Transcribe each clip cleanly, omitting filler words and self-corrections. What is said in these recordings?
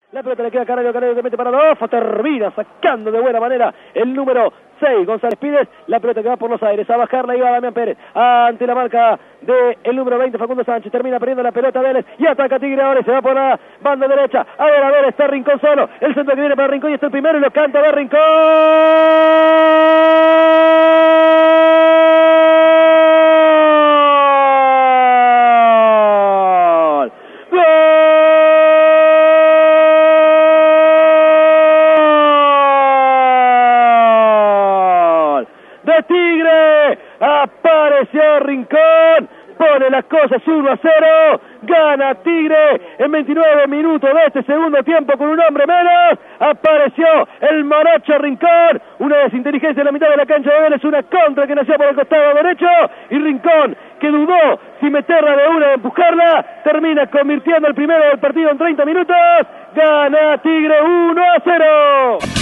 La pelota le queda a Caraglio que mete para Rodolfo, termina sacando de buena manera el número 6, González Pires. La pelota que va por los aires, a bajarla iba Damián Pérez, ante la marca del número 20, Facundo Sánchez, termina perdiendo la pelota Vélez, y ataca Tigre ahora, y se va por la banda derecha, a ver, está Rincón solo, el centro que viene para Rincón, y está el primero, y lo canta a ver Rincón. Tigre, apareció Rincón, pone las cosas 1-0, gana Tigre en 29 minutos de este segundo tiempo con un hombre menos, apareció el morocho Rincón, una desinteligencia en la mitad de la cancha de Vélez, una contra que nació por el costado derecho, y Rincón, que dudó si meterla de una o empujarla, termina convirtiendo el primero del partido en 30 minutos, gana Tigre 1-0.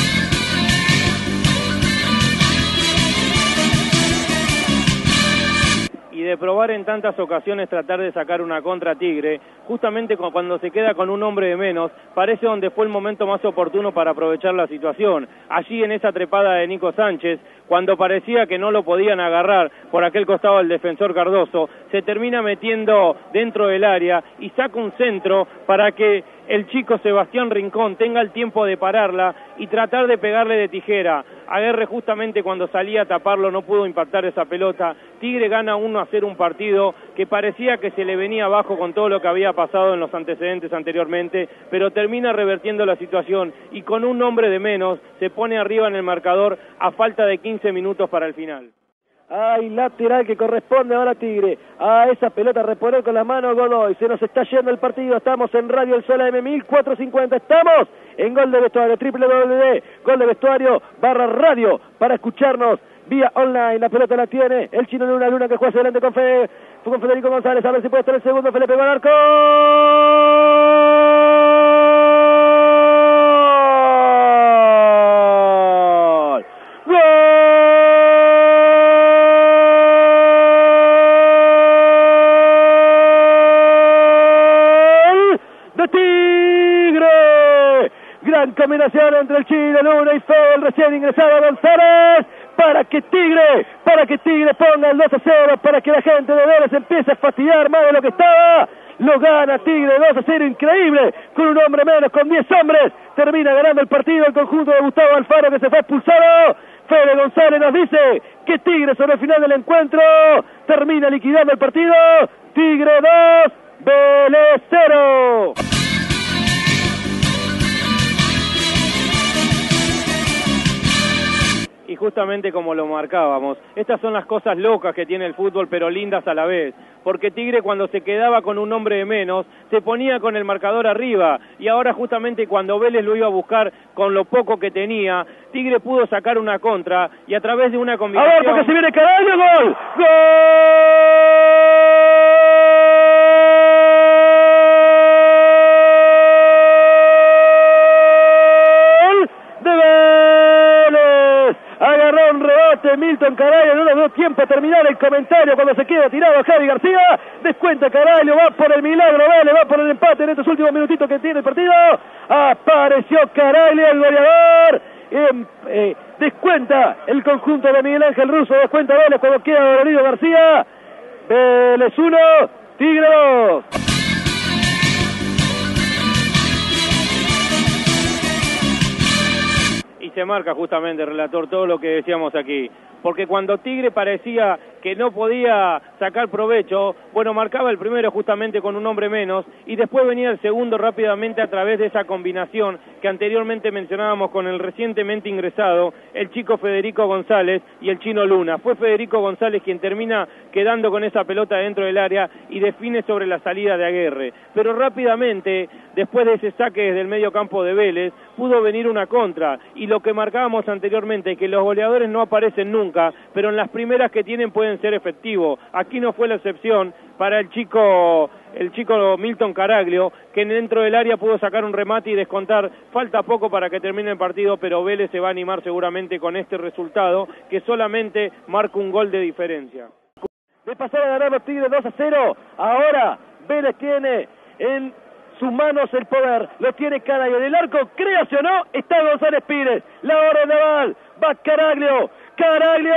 Y de probar en tantas ocasiones tratar de sacar una contra Tigre, justamente cuando se queda con un hombre de menos, parece donde fue el momento más oportuno para aprovechar la situación. Allí en esa trepada de Nico Sánchez, cuando parecía que no lo podían agarrar por aquel costado del defensor Cardoso, se termina metiendo dentro del área y saca un centro para que el chico Sebastián Rincón tenga el tiempo de pararla y tratar de pegarle de tijera. Aguerre justamente cuando salía a taparlo no pudo impactar esa pelota. Tigre gana 1-0 un partido que parecía que se le venía abajo con todo lo que había pasado en los antecedentes anteriormente, pero termina revertiendo la situación y con un hombre de menos se pone arriba en el marcador a falta de 15 minutos para el final. Hay lateral que corresponde ahora a Tigre. A esa pelota reponer con la mano Godoy. Se nos está yendo el partido. Estamos en Radio El Sol AM 1450. Estamos en Gol de Vestuario. www.goldevestuario.radio para escucharnos vía online. La pelota la tiene el chino Luna que juega hacia adelante con Federico González. A ver si puede estar el segundo. Felipe con arco. Gran combinación entre el chino Luna y Fede, el recién ingresado González, para que Tigre ponga el 2-0, para que la gente de Vélez empiece a fastidiar más de lo que estaba. Lo gana Tigre 2-0, increíble, con un hombre menos, con 10 hombres, termina ganando el partido el conjunto de Gustavo Alfaro, que se fue expulsado. Fede González nos dice que Tigre sobre el final del encuentro termina liquidando el partido. Tigre 2, Vélez 0. Y justamente como lo marcábamos, estas son las cosas locas que tiene el fútbol, pero lindas a la vez, porque Tigre cuando se quedaba con un hombre de menos, se ponía con el marcador arriba, y ahora justamente cuando Vélez lo iba a buscar con lo poco que tenía, Tigre pudo sacar una contra, y a través de una combinación... A ver, porque se viene Caraglio, ¡gol! ¡Gol! Agarró un rebote Milton Caraglio, no le dio tiempo a terminar el comentario cuando se queda tirado Javi García, descuenta Caraglio, va por el milagro, Vélez, va por el empate en estos últimos minutitos que tiene el partido, apareció Caraglio, el goleador, descuenta el conjunto de Miguel Ángel Russo, descuenta Vélez cuando queda dolorido García, Vélez 1, Tigre 2. Se marca justamente, relator, todo lo que decíamos aquí, porque cuando Tigre parecía que no podía sacar provecho, bueno, marcaba el primero justamente con un hombre menos, y después venía el segundo rápidamente a través de esa combinación que anteriormente mencionábamos con el recientemente ingresado, el chico Federico González y el chino Luna. Fue Federico González quien termina quedando con esa pelota dentro del área y define sobre la salida de Aguerre, pero rápidamente, después de ese saque desde el medio campo de Vélez, pudo venir una contra, y lo que marcábamos anteriormente, que los goleadores no aparecen nunca, pero en las primeras que tienen pueden ser efectivos. Aquí no fue la excepción para el chico Milton Caraglio, que dentro del área pudo sacar un remate y descontar. Falta poco para que termine el partido, pero Vélez se va a animar seguramente con este resultado, que solamente marca un gol de diferencia. De pasar a ganar los Tigres 2-0, ahora Vélez tiene en sus manos el poder, lo tiene Caraglio en el arco, créase o no, está González Pires, la orden naval, va Caraglio, Caraglio.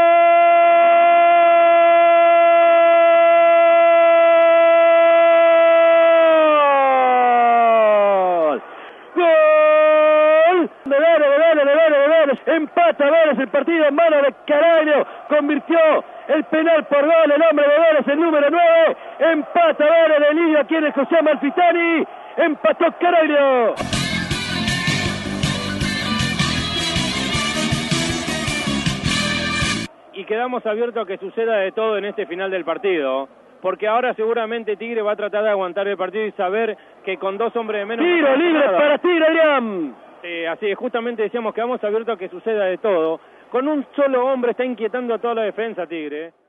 Empata Vélez el partido en manos de Caraglio, convirtió el penal por gol el hombre de Vélez, el número 9, empata Vélez, el niño aquí en el José Amalfitani, empató Caraglio. Y quedamos abiertos a que suceda de todo en este final del partido, porque ahora seguramente Tigre va a tratar de aguantar el partido y saber que con 2 hombres de menos... Tiro libre para Tigre, Adrián. Así es, justamente decíamos que vamos abiertos a que suceda de todo. Con un solo hombre está inquietando a toda la defensa Tigre.